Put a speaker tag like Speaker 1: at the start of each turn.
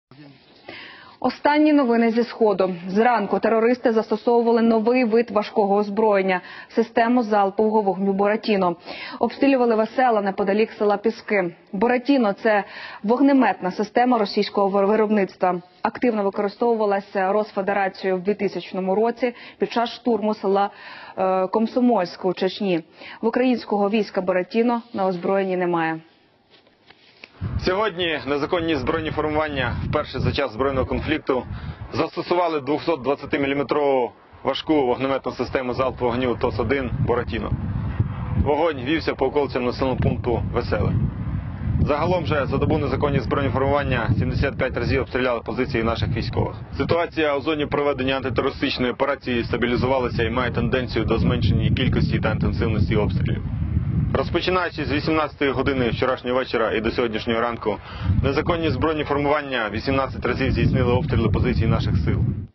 Speaker 1: Останні новини зі Сходу. Зранку терористи застосовували новий вид важкого озброєння – систему залпового вогню «Буратіно». Обстрілювали весела неподалік села Піски. «Буратіно» – це вогнеметна система російського виробництва. Активно використовувалася Росфедерацією в 2000 році під час штурму села Комсомольськ у Чечні. В українського війська «Буратіно» на озброєнні немає.
Speaker 2: Сьогодні незаконні збройні формування вперше за час збройного конфлікту застосували 220-мм важку вогнеметну систему залпового вогню ТОС-1 «Буратіно». Вогонь вівся по околицям населеного пункту Веселе. Загалом же за добу незаконні збройні формування 75 разів обстріляли позиції наших військових. Ситуація у зоні проведення антитерористичної операції стабілізувалася і має тенденцію до зменшення кількості та інтенсивності обстрілів. Розпочинаючи з 18-ї години вчорашнього вечора і до сьогоднішнього ранку, незаконні збройні формування 18 разів здійснили обстріли позицій наших сил.